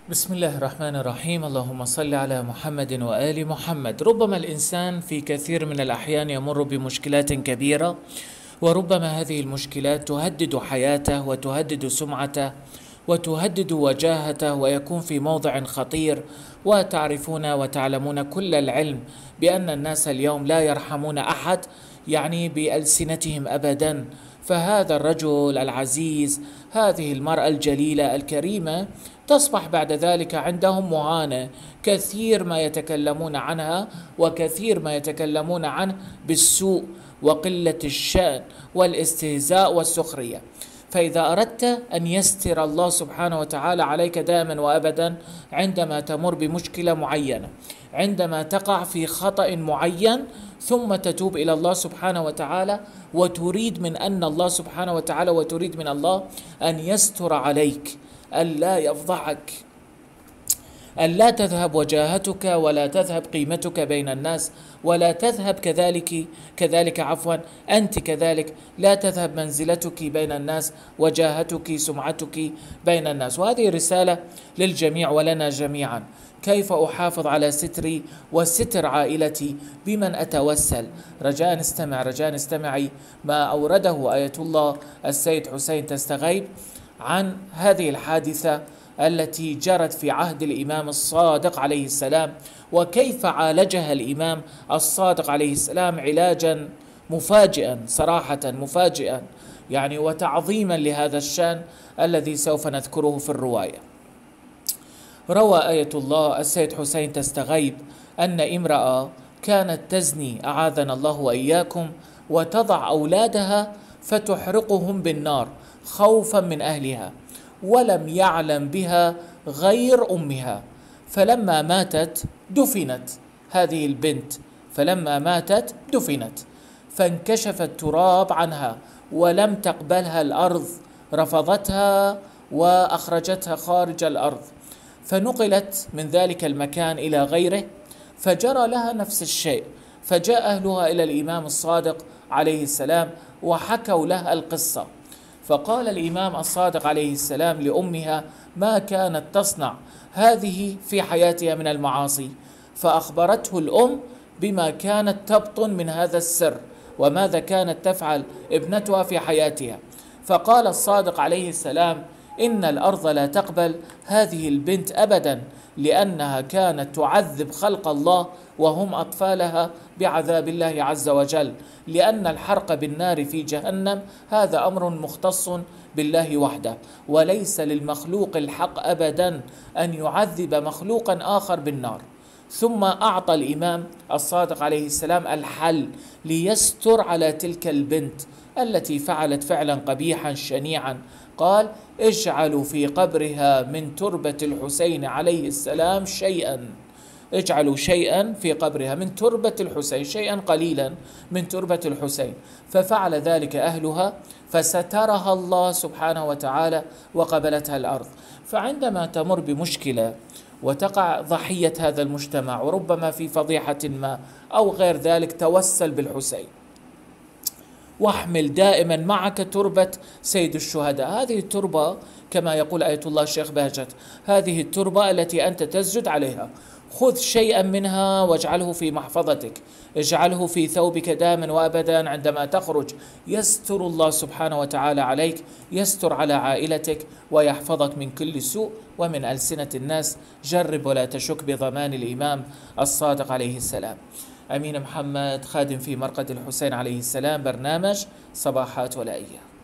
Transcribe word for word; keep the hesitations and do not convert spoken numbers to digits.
بسم الله الرحمن الرحيم. اللهم صل على محمد وآل محمد. ربما الإنسان في كثير من الأحيان يمر بمشكلات كبيرة، وربما هذه المشكلات تهدد حياته وتهدد سمعته وتهدد وجاهته، ويكون في موضع خطير. وتعرفون وتعلمون كل العلم بأن الناس اليوم لا يرحمون أحد، يعني بألسنتهم أبدا. فهذا الرجل العزيز، هذه المرأة الجليلة الكريمة، تصبح بعد ذلك عندهم مهانة. كثير ما يتكلمون عنها وكثير ما يتكلمون عنه بالسوء وقلة الشأن والاستهزاء والسخرية. فإذا أردت أن يستر الله سبحانه وتعالى عليك دائما وأبدا عندما تمر بمشكلة معينة، عندما تقع في خطأ معين، ثم تتوب إلى الله سبحانه وتعالى وتريد من أن الله سبحانه وتعالى وتريد من الله أن يستر عليك، ألا يفضحك، ألا تذهب وجاهتك ولا تذهب قيمتك بين الناس، ولا تذهب كذلك كذلك عفوا أنت كذلك لا تذهب منزلتك بين الناس وجاهتك سمعتك بين الناس. وهذه رسالة للجميع ولنا جميعا. كيف أحافظ على ستري وستر عائلتي؟ بمن أتوسل؟ رجاء استمع رجاء استمعي ما أورده آية الله السيد حسين تستغيب عن هذه الحادثة التي جرت في عهد الإمام الصادق عليه السلام، وكيف عالجها الإمام الصادق عليه السلام علاجا مفاجئا، صراحة مفاجئا يعني، وتعظيما لهذا الشأن الذي سوف نذكره في الرواية. روى آية الله السيد حسين تستغيب أن امرأة كانت تزني أعاذنا الله وإياكم، وتضع أولادها فتحرقهم بالنار خوفا من أهلها، ولم يعلم بها غير أمها. فلما ماتت دفنت هذه البنت، فلما ماتت دفنت فانكشف التراب عنها ولم تقبلها الأرض، رفضتها وأخرجتها خارج الأرض، فنقلت من ذلك المكان إلى غيره، فجرى لها نفس الشيء. فجاء أهلها إلى الإمام الصادق عليه السلام وحكوا لها القصة. فقال الإمام الصادق عليه السلام لأمها ما كانت تصنع هذه في حياتها من المعاصي، فأخبرته الأم بما كانت تبطن من هذا السر وماذا كانت تفعل ابنتها في حياتها. فقال الصادق عليه السلام إن الأرض لا تقبل هذه البنت أبدا، لأنها كانت تعذب خلق الله وهم أطفالها بعذاب الله عز وجل، لأن الحرق بالنار في جهنم هذا أمر مختص بالله وحده، وليس للمخلوق الحق أبدا أن يعذب مخلوقا آخر بالنار. ثم أعطى الإمام الصادق عليه السلام الحل ليستر على تلك البنت التي فعلت فعلا قبيحا شنيعا. قال اجعلوا في قبرها من تربة الحسين عليه السلام شيئا، اجعلوا شيئا في قبرها من تربة الحسين، شيئا قليلا من تربة الحسين. ففعل ذلك أهلها فسترها الله سبحانه وتعالى وقبلتها الأرض. فعندما تمر بمشكلة وتقع ضحية هذا المجتمع، وربما في فضيحة ما أو غير ذلك، توسل بالحسين واحمل دائما معك تربة سيد الشهداء. هذه التربة كما يقول آية الله الشيخ بهجت، هذه التربة التي أنت تسجد عليها، خذ شيئا منها واجعله في محفظتك، اجعله في ثوبك دائما وأبدا. عندما تخرج يستر الله سبحانه وتعالى عليك، يستر على عائلتك ويحفظك من كل سوء ومن ألسنة الناس. جرب ولا تشك بضمان الإمام الصادق عليه السلام. أمين محمد، خادم في مرقد الحسين عليه السلام، برنامج صباحات ولائية.